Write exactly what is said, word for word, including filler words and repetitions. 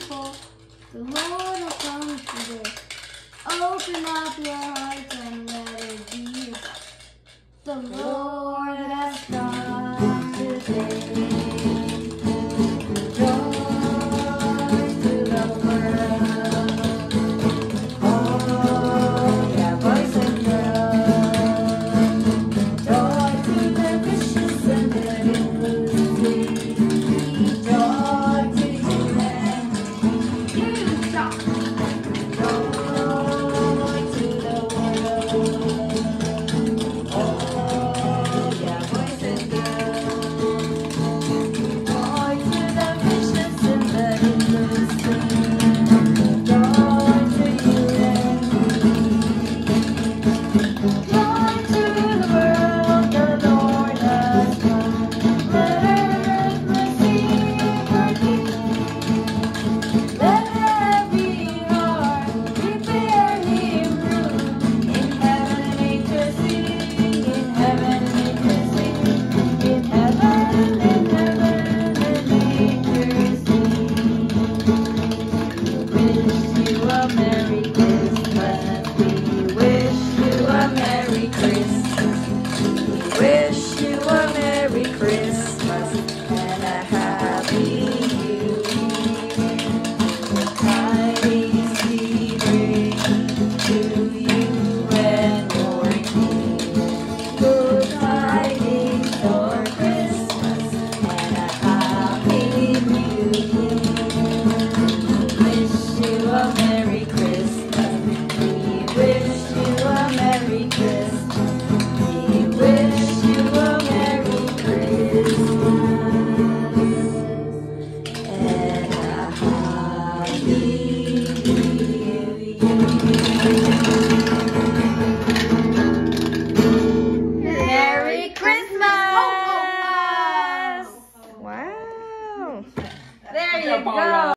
thankful the Lord will come today. Open up your hearts and let it be. The Lord has come today. Merry Christmas! Wow! There you go.